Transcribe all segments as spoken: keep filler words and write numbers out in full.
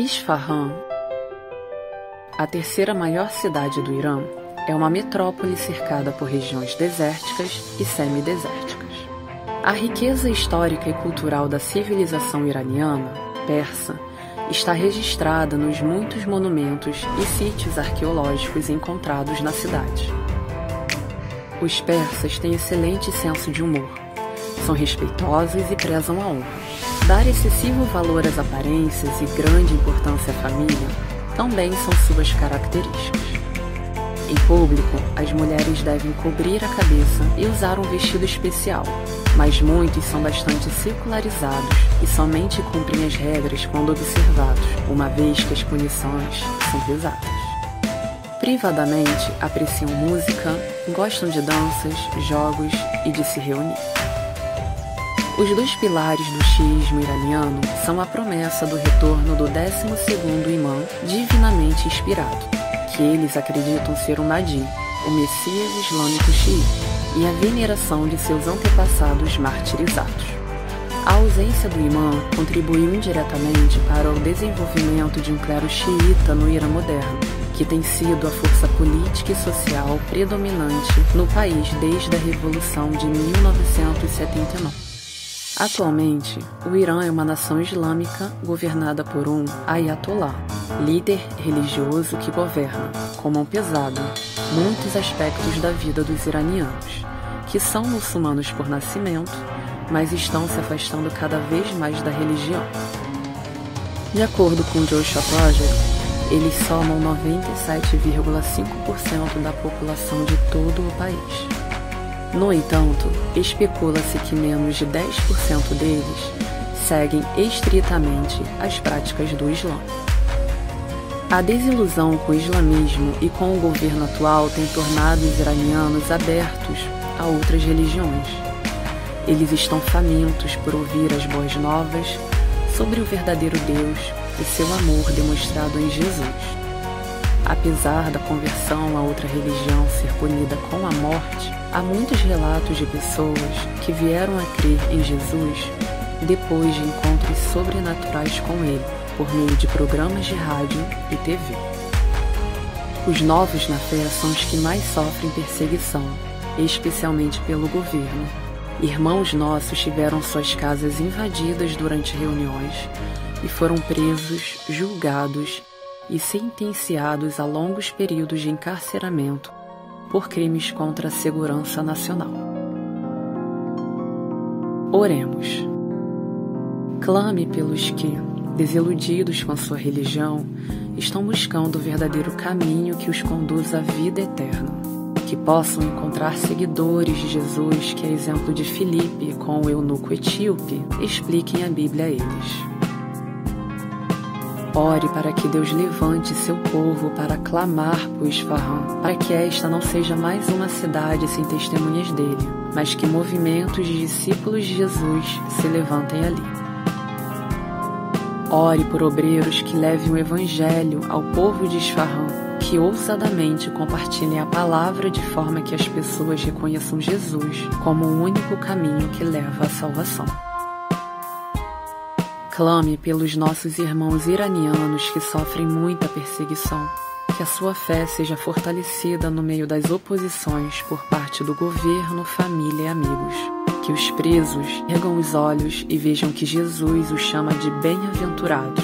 Isfahan, a terceira maior cidade do Irã, é uma metrópole cercada por regiões desérticas e semidesérticas. A riqueza histórica e cultural da civilização iraniana, persa, está registrada nos muitos monumentos e sítios arqueológicos encontrados na cidade. Os persas têm excelente senso de humor, são respeitosos e prezam a honra. Dar excessivo valor às aparências e grande importância à família também são suas características. Em público, as mulheres devem cobrir a cabeça e usar um vestido especial, mas muitos são bastante secularizados e somente cumprem as regras quando observados, uma vez que as punições são pesadas. Privadamente, apreciam música, gostam de danças, jogos e de se reunir. Os dois pilares do xiismo iraniano são a promessa do retorno do décimo segundo imã divinamente inspirado, que eles acreditam ser o Mahdi, o Messias Islâmico xiita, e a veneração de seus antepassados martirizados. A ausência do imã contribuiu indiretamente para o desenvolvimento de um clero xiita no Irã moderno, que tem sido a força política e social predominante no país desde a Revolução de mil novecentos e setenta e nove. Atualmente, o Irã é uma nação islâmica governada por um Ayatollah, líder religioso que governa, com mão pesada, muitos aspectos da vida dos iranianos, que são muçulmanos por nascimento, mas estão se afastando cada vez mais da religião. De acordo com o Joshua Project, eles somam noventa e sete vírgula cinco por cento da população de todo o país. No entanto, especula-se que menos de dez por cento deles seguem estritamente as práticas do Islã. A desilusão com o islamismo e com o governo atual tem tornado os iranianos abertos a outras religiões. Eles estão famintos por ouvir as boas novas sobre o verdadeiro Deus e seu amor demonstrado em Jesus. Apesar da conversão a outra religião ser punida com a morte, há muitos relatos de pessoas que vieram a crer em Jesus depois de encontros sobrenaturais com ele, por meio de programas de rádio e T V. Os novos na fé são os que mais sofrem perseguição, especialmente pelo governo. Irmãos nossos tiveram suas casas invadidas durante reuniões e foram presos, julgados e sentenciados a longos períodos de encarceramento por crimes contra a segurança nacional. Oremos. Clame pelos que, desiludidos com sua religião, estão buscando o verdadeiro caminho que os conduz à vida eterna, que possam encontrar seguidores de Jesus que, a exemplo de Filipe com o eunuco etíope, expliquem a Bíblia a eles. Ore para que Deus levante seu povo para clamar por Isfahan, para que esta não seja mais uma cidade sem testemunhas dele, mas que movimentos de discípulos de Jesus se levantem ali. Ore por obreiros que levem o Evangelho ao povo de Isfahan, que ousadamente compartilhem a palavra de forma que as pessoas reconheçam Jesus como o único caminho que leva à salvação. Clame pelos nossos irmãos iranianos que sofrem muita perseguição, que a sua fé seja fortalecida no meio das oposições por parte do governo, família e amigos, que os presos ergam os olhos e vejam que Jesus os chama de bem-aventurados.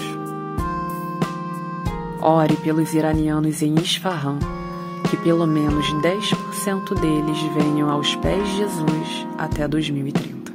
Ore pelos iranianos em Isfahan, que pelo menos dez por cento deles venham aos pés de Jesus até dois mil e trinta.